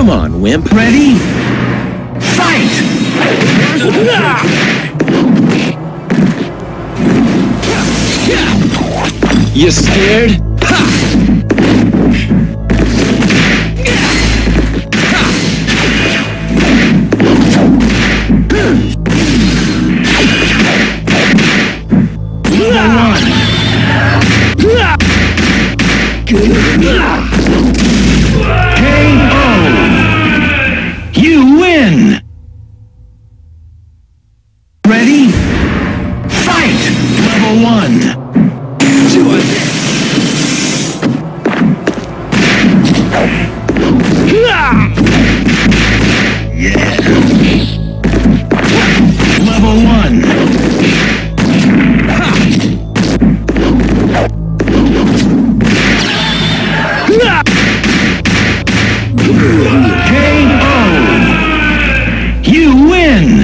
Come on, wimp. Ready? Fight! You scared? Ha! KO! You win! Ready? Fight! Level 1. Do it! Yeah! Level 1. KO! You win!